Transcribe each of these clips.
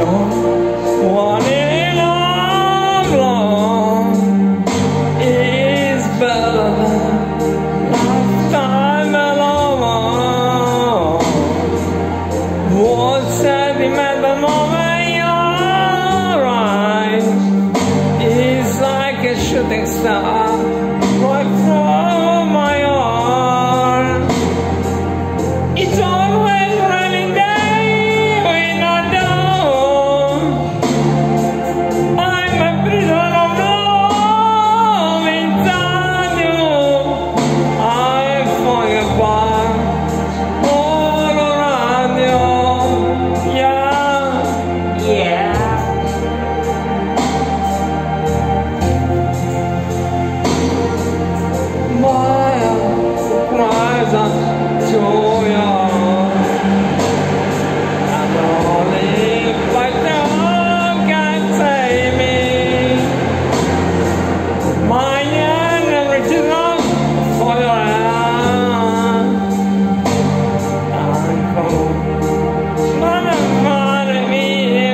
One in love is better than lifetime alone. One sentimental moment your eyes is like a shooting star right from my heart. It's always raining day when I don't. I'm a prisoner of love inside you. I'm falling apart all around you. Yeah, yeah. My cries are joy. I'm only like no one can save me. My hand reaches out for your hand. I'm cold, but I'm not me.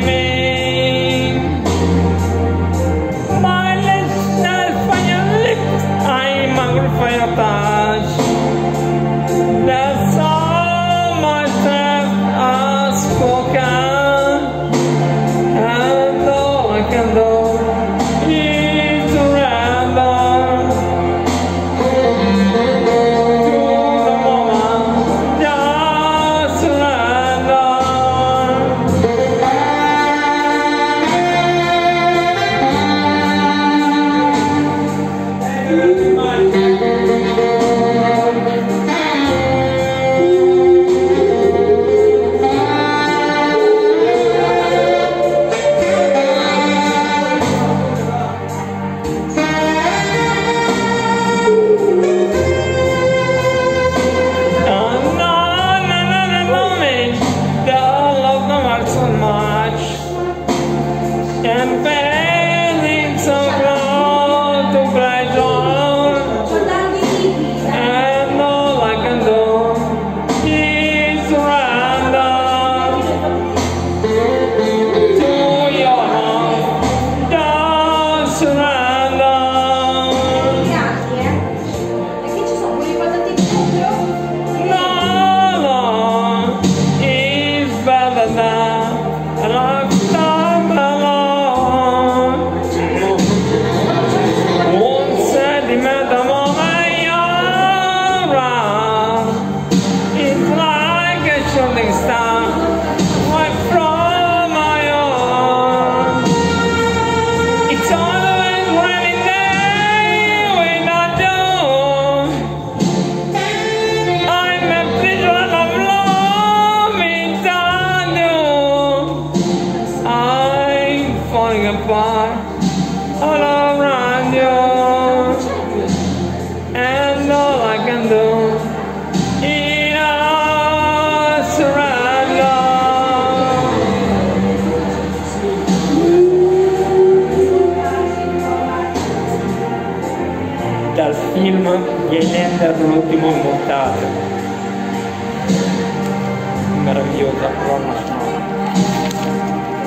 My lips are for your lips. I'm hungry for your touch. That's all myself has spoken, and all I can do is surrender to the moment. Just surrender. And feeling so close to pleasure, and all I can do is surrender to your love. Just surrender. No love is better than a lifetime alone. One sentimental moment you're around. It's like a shooting star right from my own. It's always raining day when I don't. I'm a prisoner of love inside you. I'm falling apart all around you, and all I can do is surrender. Dal film Gli Highlander l'ultimo immortale, meravigliosa colonna sonora.